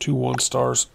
2 1-stars.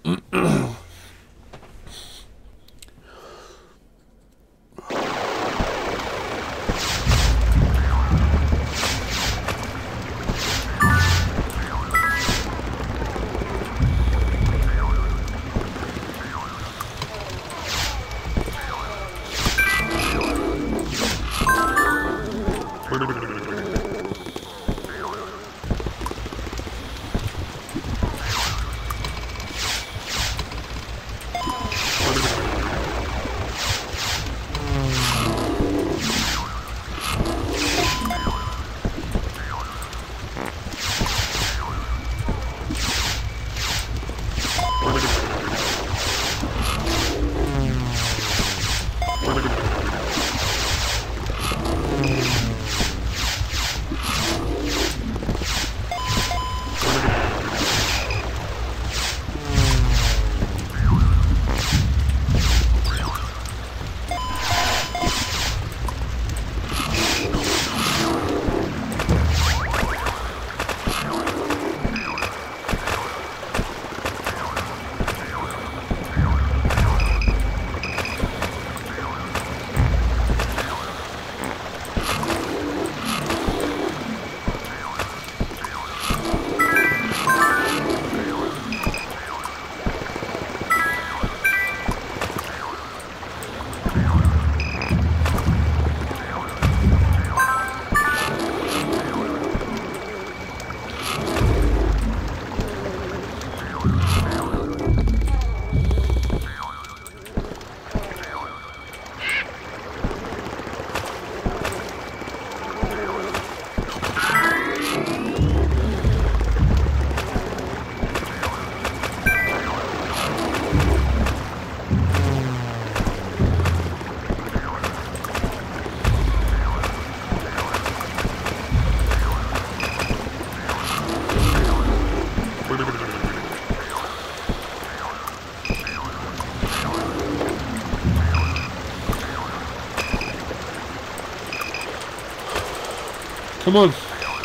Come on.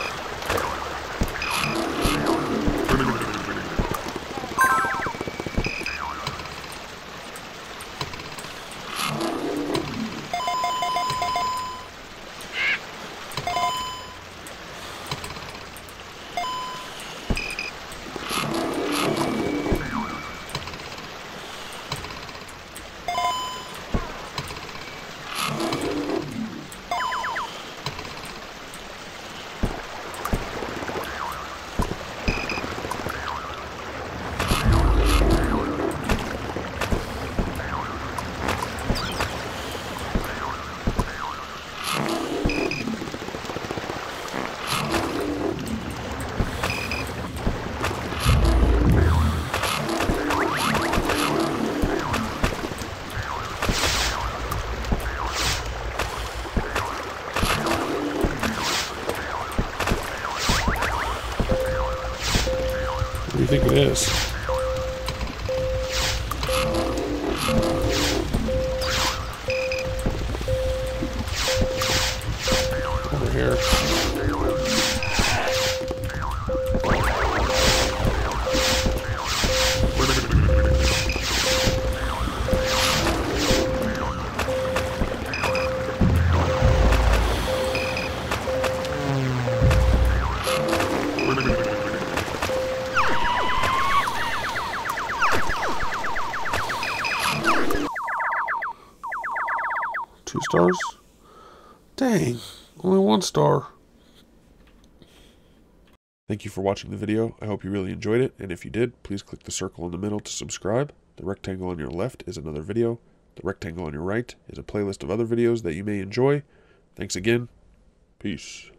What do you think it is? Over here. 2 stars? Dang, only 1 star. Thank you for watching the video. I hope you really enjoyed it, and if you did, please click the circle in the middle to subscribe. The rectangle on your left is another video. The rectangle on your right is a playlist of other videos that you may enjoy. Thanks again. Peace.